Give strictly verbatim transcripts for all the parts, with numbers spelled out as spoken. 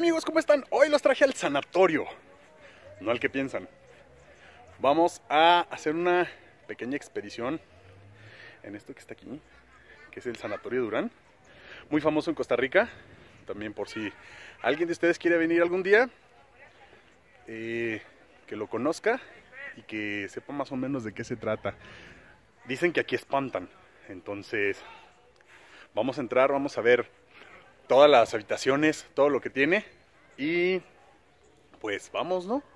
amigos? ¿Cómo están? Hoy los traje al sanatorio, no al que piensan. Vamos a hacer una pequeña expedición en esto que está aquí, que es el Sanatorio Durán, muy famoso en Costa Rica. También por si alguien de ustedes quiere venir algún día, eh, que lo conozca y que sepa más o menos de qué se trata. Dicen que aquí espantan, entonces vamos a entrar, vamos a ver todas las habitaciones, todo lo que tiene y pues vamos, ¿no?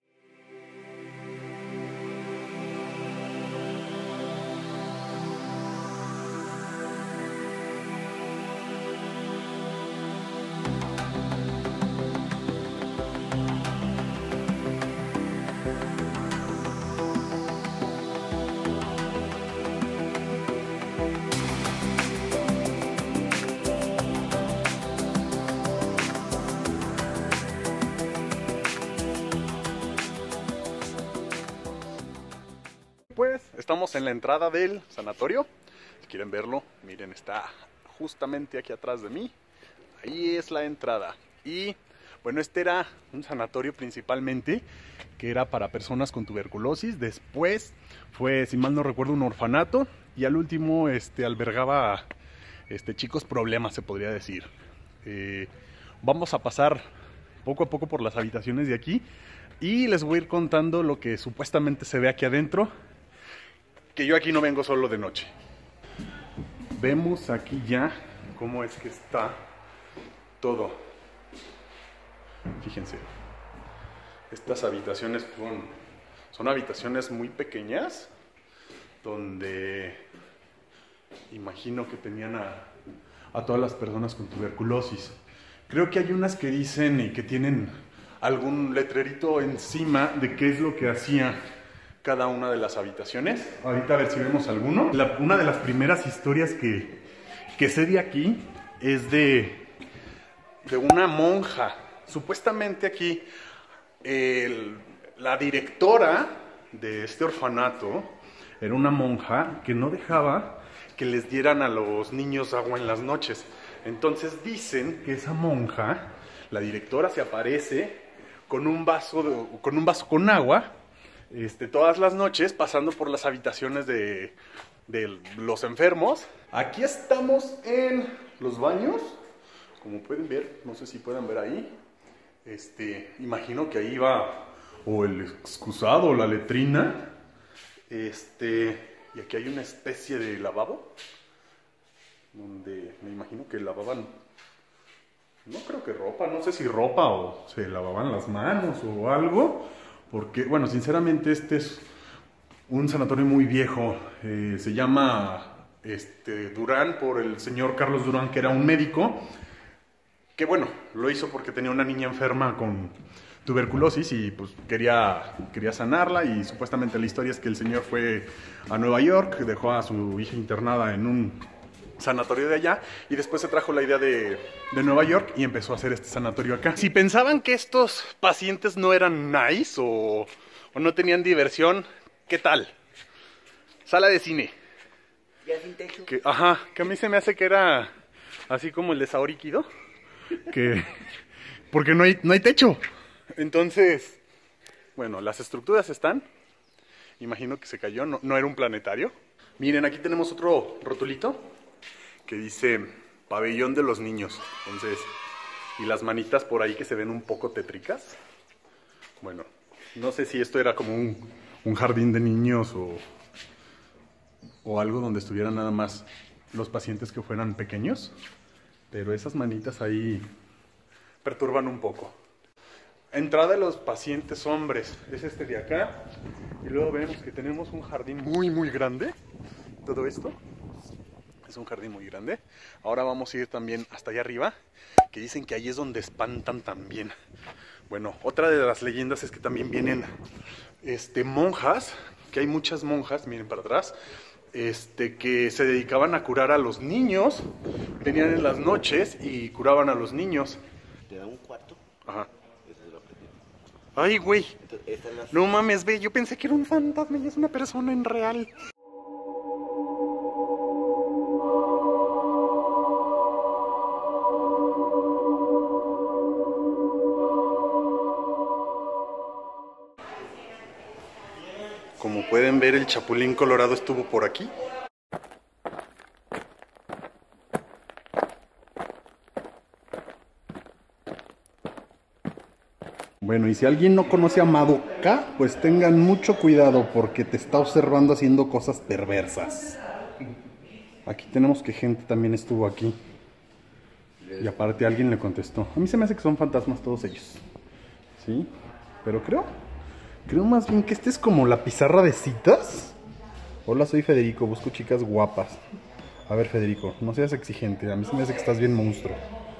Pues estamos en la entrada del sanatorio. Si quieren verlo, miren, está justamente aquí atrás de mí. Ahí es la entrada. Y bueno, este era un sanatorio principalmente que era para personas con tuberculosis. Después fue, si mal no recuerdo, un orfanato. Y al último este, albergaba este, chicos problemas, se podría decir. Eh, vamos a pasar poco a poco por las habitaciones de aquí y les voy a ir contando lo que supuestamente se ve aquí adentro, que yo aquí no vengo solo de noche. Vemos aquí ya cómo es que está todo. Fíjense, estas habitaciones son, son habitaciones muy pequeñas, donde imagino que tenían a, a todas las personas con tuberculosis. Creo que hay unas que dicen y que tienen algún letrerito encima de qué es lo que hacía cada una de las habitaciones. Ahorita a ver si vemos alguno. La, una de las primeras historias que, que sé de aquí es de, de una monja. Supuestamente aquí el, la directora de este orfanato era una monja que no dejaba que les dieran a los niños agua en las noches. Entonces dicen que esa monja, la directora, se aparece con un vaso, de, con, un vaso con agua Este, todas las noches, pasando por las habitaciones de, de los enfermos. Aquí estamos en los baños, como pueden ver, no sé si pueden ver ahí. Este, imagino que ahí va o el excusado o la letrina. Este, y aquí hay una especie de lavabo, donde me imagino que lavaban, no creo que ropa, no sé si ropa o se lavaban las manos o algo. Porque, bueno, sinceramente este es un sanatorio muy viejo. Eh, se llama este, Durán por el señor Carlos Durán, que era un médico. Que, bueno, lo hizo porque tenía una niña enferma con tuberculosis y pues quería, quería sanarla. Y supuestamente la historia es que el señor fue a Nueva York, dejó a su hija internada en un sanatorio de allá y después se trajo la idea de, de Nueva York y empezó a hacer este sanatorio acá. Si pensaban que estos pacientes no eran nice o, o no tenían diversión, ¿qué tal? Sala de cine. Ya sin techo. Que, ajá, que a mí se me hace que era así como el de Saori Kido, que porque no hay, no hay techo. Entonces, bueno, las estructuras están. Imagino que se cayó, no, no era un planetario. Miren, aquí tenemos otro rotulito que dice pabellón de los niños. Entonces, y las manitas por ahí que se ven un poco tétricas. Bueno, no sé si esto era como un, un jardín de niños o, o algo donde estuvieran nada más los pacientes que fueran pequeños, pero esas manitas ahí perturban un poco. Entrada de los pacientes hombres es este de acá, y luego vemos que tenemos un jardín muy muy grande. Todo esto es un jardín muy grande. Ahora vamos a ir también hasta allá arriba, que dicen que ahí es donde espantan también. Bueno, otra de las leyendas es que también vienen este, monjas, que hay muchas monjas, miren para atrás, este, que se dedicaban a curar a los niños. Venían en las noches y curaban a los niños. ¿Te da un cuarto? Ajá. Eso es lo que tiene. Ay, güey. Esta es la... No mames, ve, yo pensé que era un fantasma y es una persona en real. podían ver, el Chapulín Colorado estuvo por aquí. Bueno, y si alguien no conoce a Madoka, pues tengan mucho cuidado porque te está observando haciendo cosas perversas. Aquí tenemos que gente también estuvo aquí. Y aparte alguien le contestó. A mí se me hace que son fantasmas todos ellos. ¿Sí? Pero creo... Creo más bien que este es como la pizarra de citas. Hola, soy Federico, busco chicas guapas. A ver, Federico, no seas exigente. A mí se me hace que estás bien monstruo.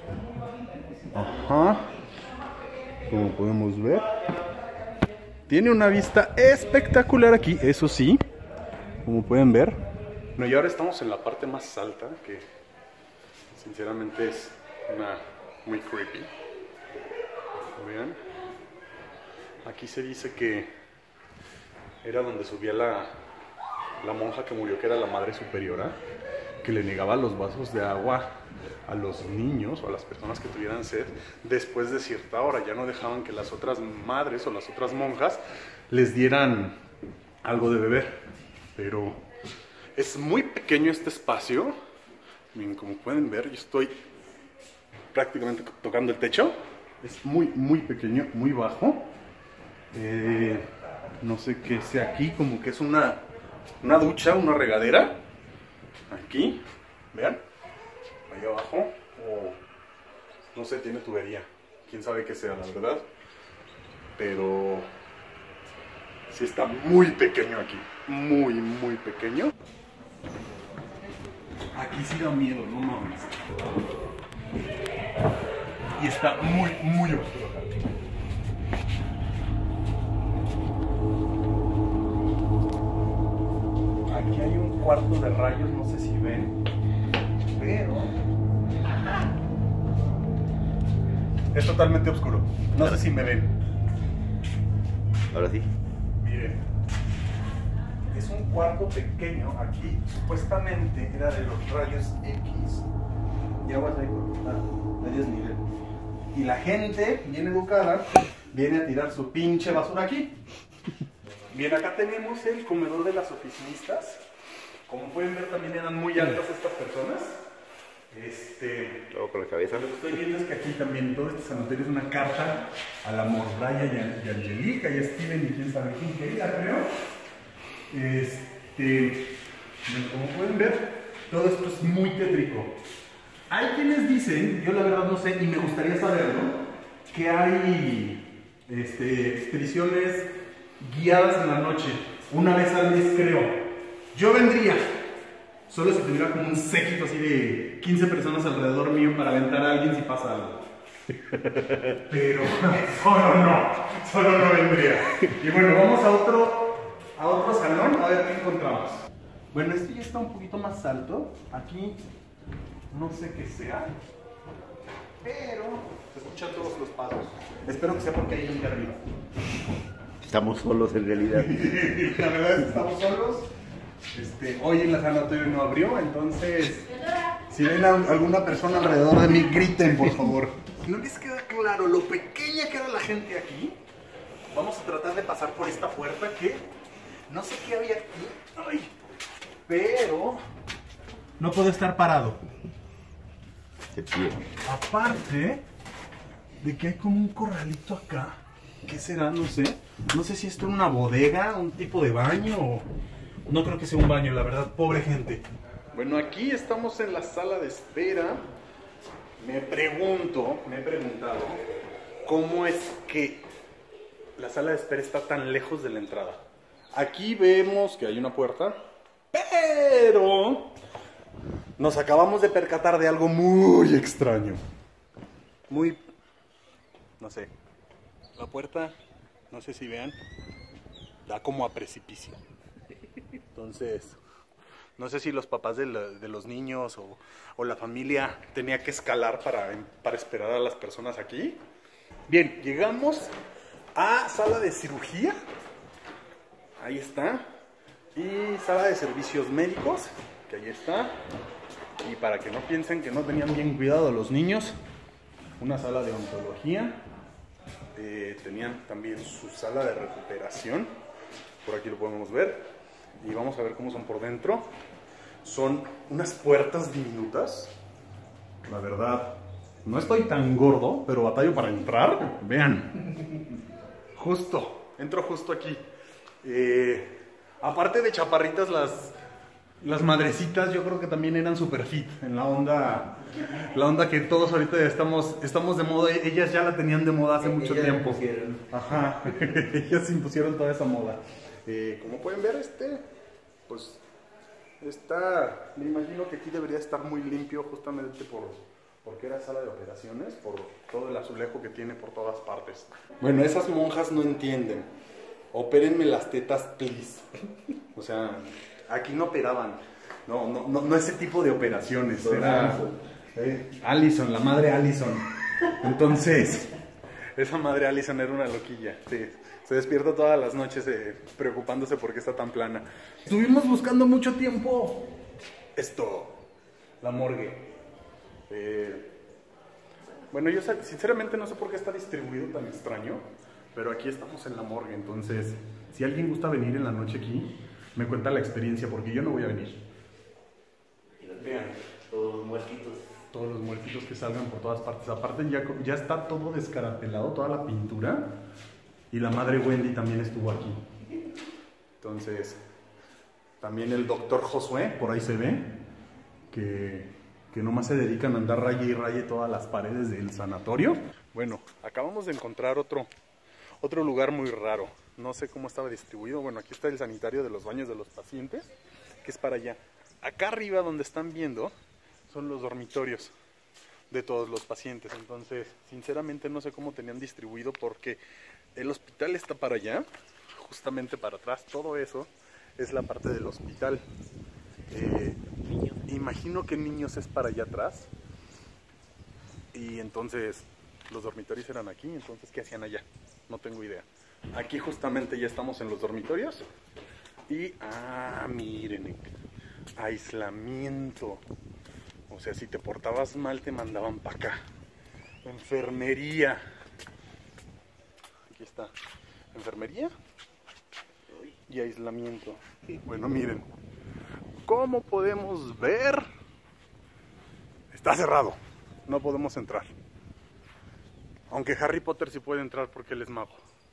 Ajá. Como podemos ver, tiene una vista espectacular aquí, eso sí, como pueden ver. No, y ahora estamos en la parte más alta, que sinceramente es una muy creepy. Vean, aquí se dice que era donde subía la, la monja que murió, que era la madre superiora, que le negaba los vasos de agua a los niños o a las personas que tuvieran sed después de cierta hora. Ya no dejaban que las otras madres o las otras monjas les dieran algo de beber. Pero es muy pequeño este espacio. Miren, como pueden ver, yo estoy prácticamente tocando el techo. Es muy, muy pequeño, muy bajo. Eh, no sé qué sea aquí, como que es una, una ducha, una regadera. Aquí, vean. Ahí abajo, o no sé, tiene tubería, quién sabe qué sea, la verdad, pero sí está muy pequeño aquí, muy, muy pequeño. Aquí sí da miedo, no mames. Y está muy, muy oscuro. Aquí hay un cuarto de rayos, no sé si ven, pero es totalmente oscuro. No sé si me ven. Ahora sí. Miren, es un cuarto pequeño. Aquí supuestamente era de los rayos X. Y aguas ahí por a desnivel. Y la gente bien educada viene a tirar su pinche basura aquí. Bien, acá tenemos el comedor de las oficinistas. Como pueden ver, también eran muy altas estas personas. Este, Luego con la cabeza. Lo que estoy viendo es que aquí también todo este sanatorio es una carta a la Morraya y a, y a Angelica y a Steven y quién sabe quién quería, creo. Este, como pueden ver, todo esto es muy tétrico. Hay quienes dicen, yo la verdad no sé y me gustaría saberlo, que hay este, expediciones guiadas en la noche, una vez al mes creo. Yo vendría. Solo si tuviera como un séquito así de quince personas alrededor mío para aventar a alguien si pasa algo. Pero solo no, solo no vendría. Y bueno, vamos a otro, a otro salón a ver qué encontramos. Bueno, este ya está un poquito más alto. Aquí no sé qué sea, pero se escuchan todos los pasos. Espero que sea porque hay gente arriba. Estamos solos en realidad. La verdad es que estamos solos. Este, hoy en la sanatorio no abrió, entonces si ven a alguna persona alrededor de mí, griten por favor. Si no les queda claro lo pequeña que era la gente aquí, vamos a tratar de pasar por esta puerta que no sé qué había aquí. Ay, pero no puedo estar parado. De pie. Aparte de que hay como un corralito acá. ¿Qué será? No sé. No sé si esto es una bodega, un tipo de baño o... No creo que sea un baño, la verdad, pobre gente. Bueno, aquí estamos en la sala de espera. Me pregunto, me he preguntado, ¿cómo es que la sala de espera está tan lejos de la entrada? Aquí vemos que hay una puerta, pero nos acabamos de percatar de algo muy extraño. Muy, no sé, la puerta, no sé si vean, da como a precipicio. Entonces, no sé si los papás de, la, de los niños o, o la familia tenía que escalar para, para esperar a las personas aquí. Bien, llegamos a sala de cirugía. Ahí está. Y sala de servicios médicos, que ahí está. Y para que no piensen que no tenían bien cuidado los niños, una sala de odontología. Eh, tenían también su sala de recuperación. Por aquí lo podemos ver. y vamos a ver cómo son por dentro. Son unas puertas diminutas. La verdad, no estoy tan gordo, pero batallo para entrar. Vean, justo, entro justo aquí. Eh, aparte de chaparritas, las, las madrecitas yo creo que también eran super fit, en la onda, la onda que todos ahorita estamos, estamos de moda. Ellas ya la tenían de moda hace mucho Ellas tiempo. impusieron. Ajá, ellas impusieron toda esa moda. Eh, como pueden ver, este, pues, está, me imagino que aquí debería estar muy limpio justamente por, porque era sala de operaciones, por todo el azulejo que tiene por todas partes. Bueno, esas monjas no entienden. Opérenme las tetas, please. O sea, aquí no operaban. No, no, no, no ese tipo de operaciones. Era eh, Allison, la madre Allison. Entonces, esa madre Allison era una loquilla. Sí. Se despierta todas las noches eh, preocupándose por qué está tan plana. Estuvimos buscando mucho tiempo esto, la morgue. Eh, bueno, yo sinceramente no sé por qué está distribuido tan extraño, pero aquí estamos en la morgue, entonces si alguien gusta venir en la noche aquí, me cuenta la experiencia, porque yo no voy a venir. Vean, Todos los muertitos. todos los muertitos que salgan por todas partes. Aparte ya, ya está todo descarapelado, toda la pintura. Y la madre Wendy también estuvo aquí. Entonces, también el doctor Josué, por ahí se ve, que, que nomás se dedican a andar raye y raye todas las paredes del sanatorio. Bueno, acabamos de encontrar otro, otro lugar muy raro. No sé cómo estaba distribuido. Bueno, aquí está el sanitario de los baños de los pacientes, que es para allá. Acá arriba, donde están viendo, son los dormitorios de todos los pacientes. Entonces, sinceramente no sé cómo tenían distribuido, porque el hospital está para allá, justamente para atrás. Todo eso es la parte del hospital. Eh, imagino que niños es para allá atrás. Y entonces los dormitorios eran aquí. Entonces, ¿qué hacían allá? No tengo idea. Aquí justamente ya estamos en los dormitorios. Y, ah, miren, aislamiento. O sea, si te portabas mal te mandaban para acá. Enfermería. Aquí está, enfermería y aislamiento. Bueno, miren, como podemos ver, está cerrado, no podemos entrar. Aunque Harry Potter sí puede entrar porque él es mago.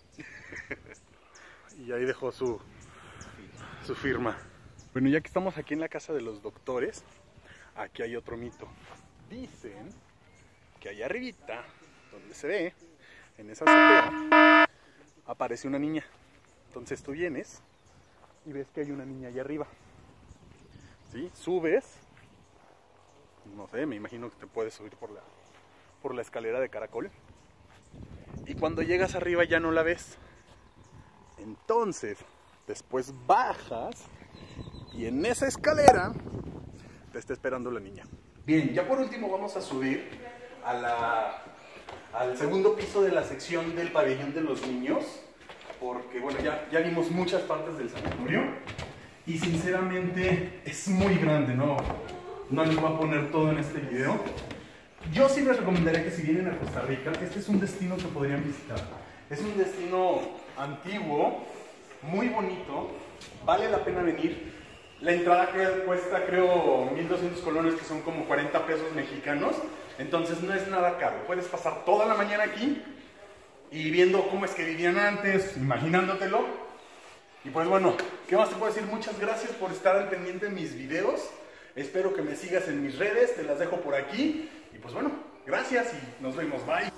Y ahí dejó su, su firma. Bueno, ya que estamos aquí en la casa de los doctores, aquí hay otro mito. Dicen que allá arribita, donde se ve, en esa azotea, aparece una niña. Entonces tú vienes y ves que hay una niña allá arriba. ¿Sí? Subes, no sé, me imagino que te puedes subir por la, por la escalera de caracol. Y cuando llegas arriba ya no la ves. Entonces, después bajas y en esa escalera te está esperando la niña. Bien, ya por último vamos a subir a la... al segundo piso de la sección del pabellón de los niños, porque bueno, ya, ya vimos muchas partes del sanatorio y sinceramente es muy grande, ¿no? No les voy a poner todo en este video. Yo sí les recomendaría que si vienen a Costa Rica, este es un destino que podrían visitar. Es un destino antiguo, muy bonito, vale la pena venir. La entrada creo, cuesta creo mil doscientos colones, que son como cuarenta pesos mexicanos. Entonces no es nada caro. Puedes pasar toda la mañana aquí y viendo cómo es que vivían antes, imaginándotelo. Y pues bueno, ¿qué más te puedo decir? Muchas gracias por estar al pendiente de mis videos. Espero que me sigas en mis redes, te las dejo por aquí. Y pues bueno, gracias y nos vemos. Bye.